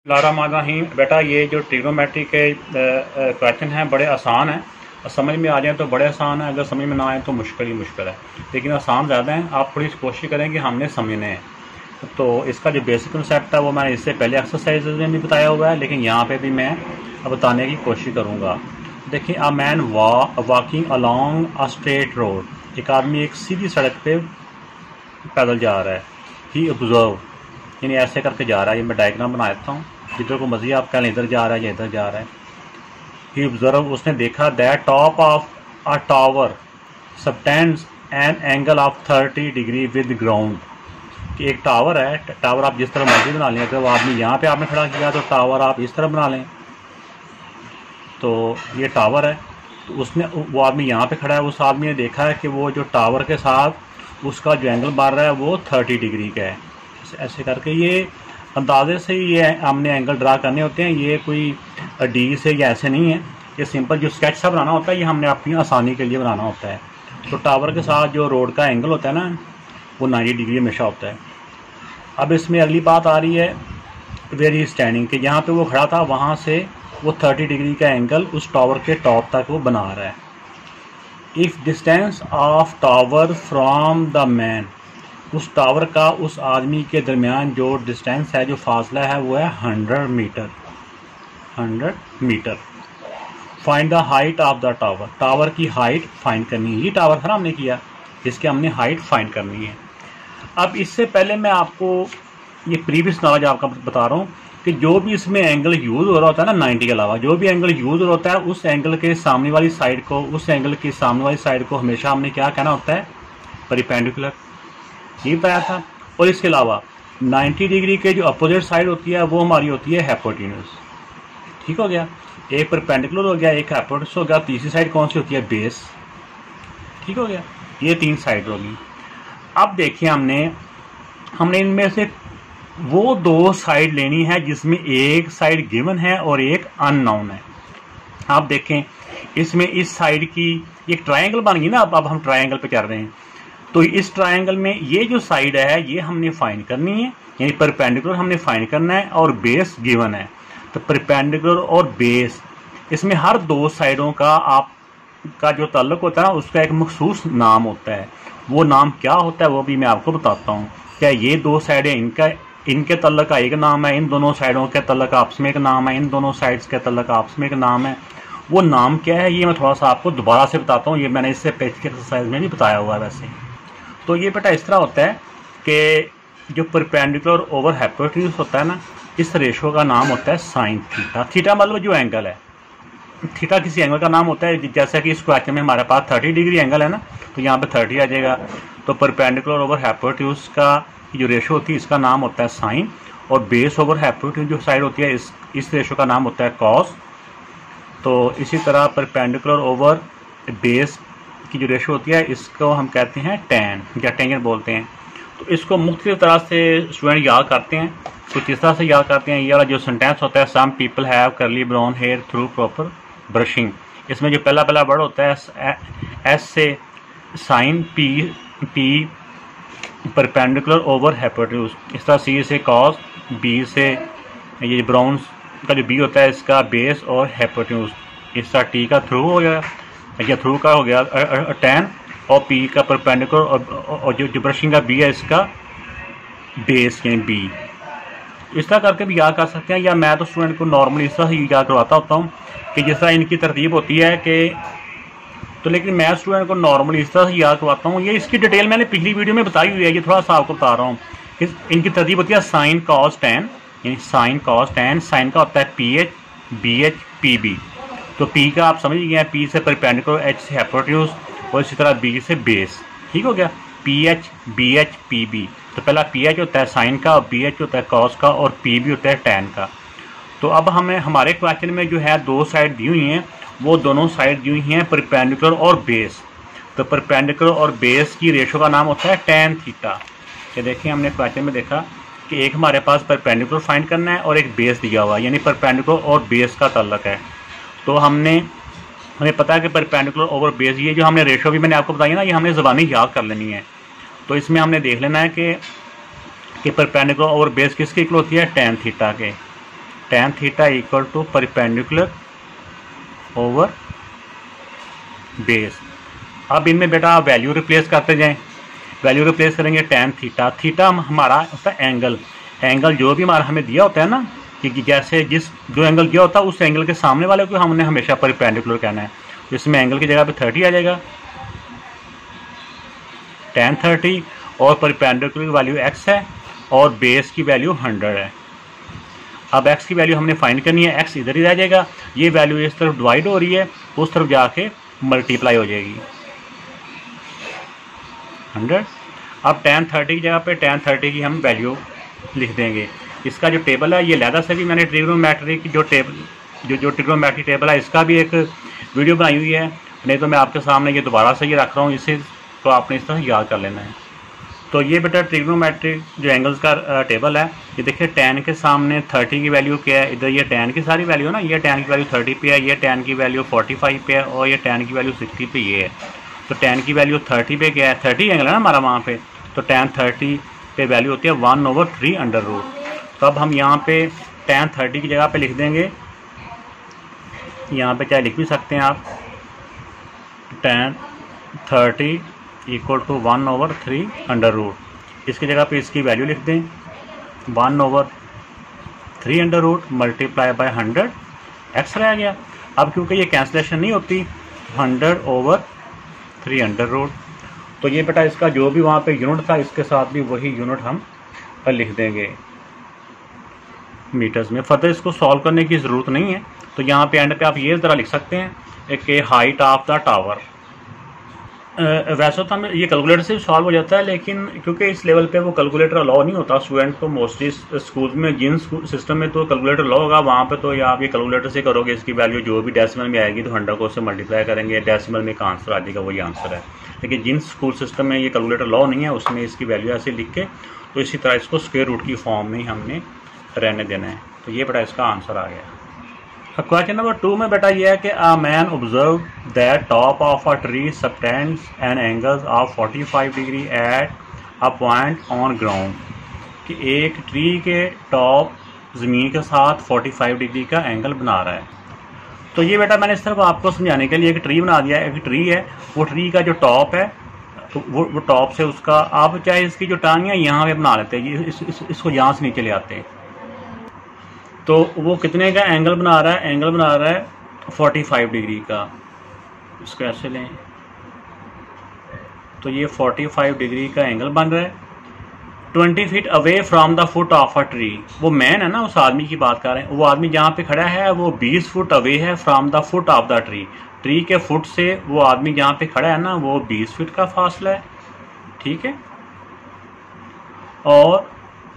बिस्मिल्लाहिर्रहमानिर्रहीम। बेटा ये जो ट्रिग्नोमेट्री के क्वेश्चन हैं बड़े आसान हैं, समझ में आ जाए तो बड़े आसान हैं, अगर समझ में ना आए तो मुश्किल ही मुश्किल है, लेकिन आसान ज़्यादा हैं। आप थोड़ी कोशिश करें कि हमने समझने हैं। तो इसका जो बेसिक कंसेप्ट है वो मैंने इससे पहले एक्सरसाइज में भी बताया हुआ है, लेकिन यहाँ पे भी मैं बताने की कोशिश करूँगा। देखिए, a man walking along a straight road, एक आदमी एक सीधी सड़क पे पैदल जा रहा है। ही ऑब्जर्व, यानी ऐसे करके जा रहा है। ये मैं डायग्राम बना देता हूँ, जिधर को मर्जी आप कहें, इधर जा रहा है या इधर जा रहा है। ही ऑब्जर्व, उसने देखा, that top of a tower subtends an angle of 30 degree with ground, कि एक टावर है, टावर आप जिस तरह मर्जी बना लें। अगर वो आदमी यहाँ पे आपने खड़ा किया तो टावर आप इस तरह बना लें। तो ये टावर है, तो उसने, वो आदमी यहाँ पे खड़ा है, उस आदमी ने देखा है कि वो जो टावर के साथ उसका जो एंगल मार रहा है वो 30 डिग्री का है। ऐसे करके ये अंदाजे से ये हमने एंगल ड्रा करने होते हैं। ये कोई डी से या ऐसे नहीं है, ये सिंपल जो स्केच सा बनाना होता है, ये हमने अपनी आसानी के लिए बनाना होता है। तो टावर के साथ जो रोड का एंगल होता है ना, वो 90 डिग्री हमेशा होता है। अब इसमें अगली बात आ रही है वेयर ही स्टैंडिंग, कि जहाँ पे वो खड़ा था वहाँ से वो 30 डिग्री का एंगल उस टावर के टॉप तक वो बना रहा है। If distance of tower from the man, उस टावर का उस आदमी के दरमियान जो डिस्टेंस है, जो फासला है, वो है 100 metre. 100 metre. Find the height of the tower, tower की हाइट फाइंड करनी है। ये टावर था हमने किया, इसके हमने हाइट फाइंड करनी है। अब इससे पहले मैं आपको ये प्रीवियस नॉलेज आपका बता रहा हूँ कि जो भी इसमें एंगल यूज़ हो रहा होता है ना, 90 के अलावा जो भी एंगल यूज़ हो रहा होता है, उस एंगल के सामने वाली साइड को, उस एंगल की सामने वाली साइड को हमेशा हमने क्या कहना होता है, परपेंडिकुलर। ये बताया था। और इसके अलावा 90 डिग्री के जो अपोजिट साइड होती है वो हमारी होती है हाइपोटेन्यूज। ठीक हो गया, एक परपेंडिकुलर हो गया, एक हाइपोटेन्यूज हो गया, तीसरी साइड कौन सी होती है, बेस। ठीक हो गया, ये 3 साइड होगी। अब देखिए, हमने इनमें से वो 2 साइड लेनी है जिसमें एक साइड गिवन है और एक अननोन है। आप देखें, इसमें इस साइड की एक ट्रायंगल बन गई ना। अब हम ट्रायंगल पे कर रहे हैं, तो इस ट्रायंगल में ये जो साइड है ये हमने फाइंड करनी है, यानी परपेंडिकुलर हमने फाइंड करना है, और बेस गिवन है। तो परपेंडिकुलर और बेस, इसमें हर 2 साइडों का आपका जो ताल्लुक होता है ना, उसका एक मखसूस नाम होता है। वो नाम क्या होता है वो भी मैं आपको बताता हूँ। क्या ये 2 साइडें इनके तल्लक का एक नाम है, इन दोनों साइडों के तल्लक आपस में एक नाम है, इन दोनों साइड्स के तल्लक आपस में एक नाम है। वो नाम क्या है ये मैं थोड़ा सा आपको दोबारा से बताता हूँ। ये मैंने इससे पहले एक्सरसाइज में भी बताया हुआ है वैसे। तो ये बेटा इस तरह होता है कि जो परपेंडिकुलर ओवर हाइपोटेन्यूज होता है ना, इस रेशो का नाम होता है साइन थीटा। थीटा मतलब जो एंगल है, थीटा किसी एंगल का नाम होता है। जैसा कि इस क्वेश्चन में हमारे पास 30 डिग्री एंगल है ना, तो यहाँ पे 30 आ जाएगा। तो परपेंडिकुलर ओवर हाइपोटेन्यूज का जो रेशो होती है इसका नाम होता है साइन, और बेस ओवर हाइपोटेन्यूज जो साइड होती है इस रेशो का नाम होता है कॉस। तो इसी तरह परपेंडिकुलर ओवर बेस की जो रेशो होती है इसको हम कहते हैं टैन या टेंजेंट बोलते हैं। तो इसको मुख्तलिफ तरह से स्टूडेंट याद करते हैं। कुछ इस तरह से याद करते हैं, ये वाला जो सेंटेंस होता है, some people have curly brown hair through proper brushing. इसमें जो पहला वर्ड होता है एस से sine, P perpendicular over hypotenuse, इस तरह सी से कॉस, बी से ये ब्राउन का जो बी होता है इसका बेस और हाइपोटेन्यूज, इस तरह टी का थ्रू हो गया या थ्रू का हो गया टैन, और पी का परपेंडिकुलर, और जो ब्रशिंग का बी है इसका बेस यानी बी। इस तरह करके भी याद कर सकते हैं, या मैं तो स्टूडेंट को नॉर्मली इस तरह ही याद करवाता होता हूँ कि जिस तरह इनकी तरतीब होती है कि, तो लेकिन मैं स्टूडेंट को नॉर्मली इस तरह से याद करवाता हूँ। ये इसकी डिटेल मैंने पिछली वीडियो में बताई हुई है, ये थोड़ा सा आपको बता रहा हूँ कि इनकी तरतीब होती है साइन कॉस टैन, यानी साइन कॉस टैन। साइन का होता है PH, BH, PB। तो P का आप समझ गए, P से परपेंडिकुलर, H से हाइपोटेन्यूज, और इसी तरह B से बेस। ठीक हो गया, PH, BH, PB। तो पहला PH होता है साइन का, और BH होता है कॉस का, और PB होता है टैन का। तो अब हमें हमारे क्वेश्चन में जो है 2 साइड दी हुई हैं, वो दोनों साइड दी हुई हैं परपेंडिकुलर और बेस। तो परपेंडिकुलर और बेस की रेशो का नाम होता है टैन थीटा। ये देखिए, हमने क्वेश्चन में देखा कि एक हमारे पास परपेंडिकुलर फाइंड करना है और एक बेस दिया हुआ है, यानी परपेंडिकुलर और बेस का ताल्लुक है। तो हमें पता है कि परपेंडिकुलर ओवर बेस, ये जो हमने रेशो भी मैंने आपको बताई ना, ये हमने ज़बानी याद कर लेनी है। तो इसमें हमने देख लेना है कि परपेंडिकुलर ओवर बेस किसके इक्वल होती है, टैन थीटा के। tan theta equal to perpendicular over base. अब इनमें बेटा आप वैल्यू रिप्लेस करते जाएं। वैल्यू रिप्लेस करेंगे tan थीटा, थीटा हमारा होता है एंगल, एंगल जो भी हमारा हमें दिया होता है ना कि जैसे जो एंगल दिया होता है उस एंगल के सामने वाले को हमने हमेशा परपेंडिकुलर कहना है। तो इसमें एंगल की जगह पे 30 आ जाएगा, tan 30, और परपेंडिकुलर की वैल्यू x है और बेस की वैल्यू 100 है। अब x की वैल्यू हमने फाइंड करनी है, x इधर ही रह जाएगा, ये वैल्यू इस तरफ डिवाइड हो रही है, उस तरफ जाके मल्टीप्लाई हो जाएगी 100। अब tan 30 की जगह पे tan 30 की हम वैल्यू लिख देंगे। इसका जो टेबल है ये लहदा से भी मैंने ट्रिग्नोमेट्रिक जो ट्रिग्नोमेट्रिक टेबल है इसका भी एक वीडियो बनाई हुई है, नहीं तो मैं आपके सामने ये दोबारा से ये रख रहा हूँ, इसे तो आपने इस तरह याद कर लेना है। तो ये बेटा ट्रिग्नोमेट्रिक जो एंगल्स का टेबल है, ये देखिए tan के सामने 30 की वैल्यू क्या है, इधर ये tan की सारी वैल्यू है ना, ये tan की वैल्यू 30 पे है, ये tan की वैल्यू 45 पे है और ये tan की वैल्यू 60 पे ये है। तो tan की वैल्यू 30 पे क्या है, 30 एंगल है ना हमारा वहाँ पे, तो tan 30 पे वैल्यू होती है 1/3 अंडर रूट। तो अब हम यहाँ पे tan 30 की जगह पे लिख देंगे, यहाँ पे क्या लिख भी सकते हैं आप, tan 30 equal to 1/3 under root. इसकी जगह पे इसकी वैल्यू लिख दें 1/3 under root multiply by 100, x रह गया। अब क्योंकि ये कैंसलेशन नहीं होती 100/3 अंडर रूट, तो ये बेटा इसका जो भी वहाँ पे यूनिट था इसके साथ भी वही यूनिट हम लिख देंगे मीटर्स में। फर्दर इसको सॉल्व करने की ज़रूरत नहीं है, तो यहाँ पे एंड पे आप ये ज़रा लिख सकते हैं कि हाइट ऑफ द टावर। वैसे तो हमें ये कैलकुलेटर से सॉल्व हो जाता है, लेकिन क्योंकि इस लेवल पे वो कैलकुलेटर अलाउ नहीं होता स्टूडेंट को, मोस्टली स्कूल में जिन सिस्टम में तो कैलकुलेटर अलाउ होगा वहाँ पे तो या आप ये कैलकुलेटर से करोगे, इसकी वैल्यू जो भी डेसिमल में आएगी तो 100 को उससे मल्टीप्लाई करेंगे, डेसिमल में एक आंसर आ जाएगा, वही आंसर है। लेकिन जिन स्कूल सिस्टम में ये कैलकुलेटर अलाउ नहीं है उसमें इसकी वैल्यू ऐसे लिख के तो इसी तरह इसको स्क्वायर रूट की फॉर्म में ही हमने रहने देना है। तो ये बेटा इसका आंसर आ गया। क्वेश्चन नंबर 2 में बेटा ये है कि a man observe that top of a tree subtends an angles of 45 degree at a point on ground, कि एक ट्री के टॉप ज़मीन के साथ 45 डिग्री का एंगल बना रहा है। तो ये बेटा मैंने सिर्फ आपको समझाने के लिए एक ट्री बना दिया है। एक ट्री है, वो ट्री का जो टॉप है तो वो टॉप से उसका आप चाहे इसकी जो टांग है यहाँ पे बना लेते हैं, इसको यहाँ से नीचे ले आते हैं। तो वो कितने का एंगल बना रहा है, एंगल बना रहा है 45 डिग्री का। इसको ऐसे लें तो ये 45 डिग्री का एंगल बन रहा है 20 feet away from the foot of a tree. वो मैन है ना, उस आदमी की बात कर रहे हैं, वो आदमी जहाँ पे खड़ा है वो 20 फुट अवे है from the foot of the tree. Tree के फुट से वो आदमी जहाँ पे खड़ा है ना वो 20 फीट का फासला है, ठीक है। और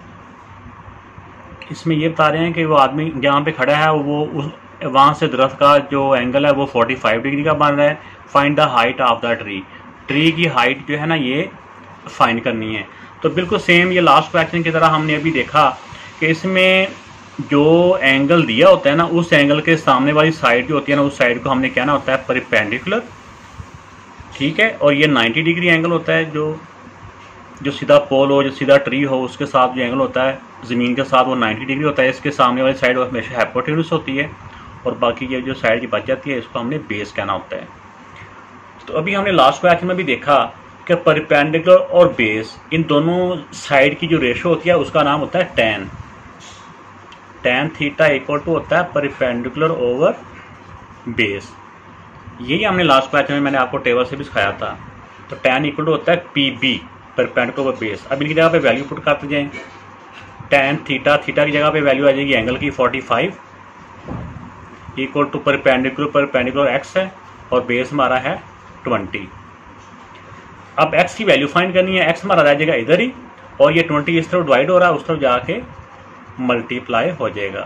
इसमें ये बता रहे हैं कि वो आदमी जहाँ पे खड़ा है वो वहाँ से दरख्त का जो एंगल है वो 45 डिग्री का बन रहा है। Find the height of the tree, tree की हाइट जो है ना ये फाइंड करनी है। तो बिल्कुल सेम ये लास्ट क्वेश्चन की तरह हमने अभी देखा कि इसमें जो एंगल दिया होता है ना उस एंगल के सामने वाली साइड जो होती है ना उस साइड को हमने कहना होता है परपेंडिकुलर, ठीक है। और ये 90 डिग्री एंगल होता है, जो सीधा पोल हो, जो सीधा ट्री हो उसके साथ जो एंगल होता है ज़मीन के साथ वो 90 डिग्री होता है। इसके सामने वाली साइड हमेशा हाइपोटेन्यूस होती है और बाकी ये जो साइड की बच जाती है इसको हमने बेस कहना होता है। तो अभी हमने लास्ट क्वेश्चन में भी देखा कि परपेंडिकुलर और बेस इन दोनों साइड की जो रेशो होती है उसका नाम होता है tan। tan theta equal to होता है परपेंडिकुलर ओवर बेस। यही हमने लास्ट क्वेश्चन में मैंने आपको टेबल से भी सिखाया था। तो tan इक्वल टू होता है PB परपेंडिकुलर ओवर बेस। अब इनकी जगह पे वैल्यू पुट करते जाएं। tan थीटा, थीटा की जगह पे वैल्यू आ जाएगी एंगल की 45 इक्वल टू परपेंडिकुलर x है और बेस हमारा है 20। अब x की वैल्यू फाइंड करनी है, x हमारा रह जाएगा इधर ही और ये 20 इस तरफ डिवाइड हो रहा है उस तरफ जाके मल्टीप्लाई हो जाएगा।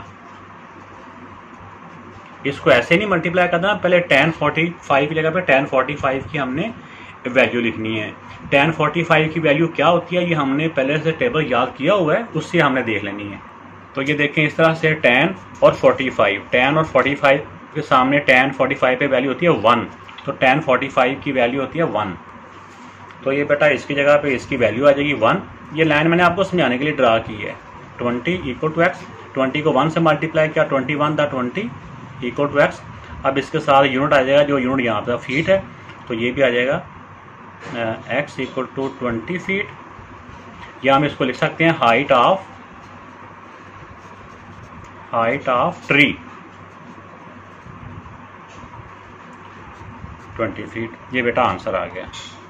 इसको ऐसे नहीं मल्टीप्लाई करना, पहले tan 45 की जगह पे tan 45 की हमने वैल्यू लिखनी है। tan 45 की वैल्यू क्या होती है ये हमने पहले से टेबल याद किया हुआ है, उससे हमने देख लेनी है। तो ये देखें इस तरह से tan और 45, tan और 45 के सामने tan 45 पे वैल्यू होती है 1, तो tan 45 की वैल्यू होती है 1। तो ये बेटा इसकी जगह पे इसकी वैल्यू आ जाएगी 1। ये लाइन मैंने आपको समझाने के लिए ड्रा की है। 20 इक्वल टू x, 20 को 1 से मल्टीप्लाई किया, 21 था 20 इक्वल टू x। अब इसके साथ यूनिट आ जाएगा, जो यूनिट यहाँ पे फीट है, तो ये भी आ जाएगा x इक्वल टू 20 फीट, या हम इसको लिख सकते हैं हाइट ऑफ ट्री 20 फीट। ये बेटा आंसर आ गया।